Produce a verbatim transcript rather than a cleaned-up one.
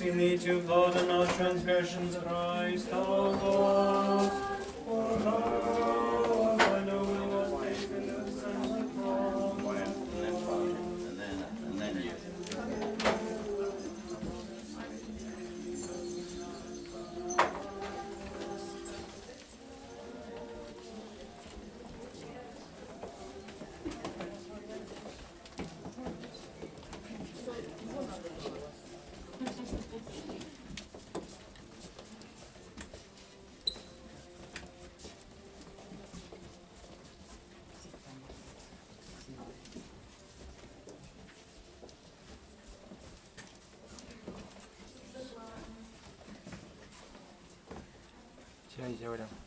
asking thee to pardon our transgressions, Christ our God. For how I know we was taken us and the cross. And then Father, and then, and then you. Сейчас сделаем.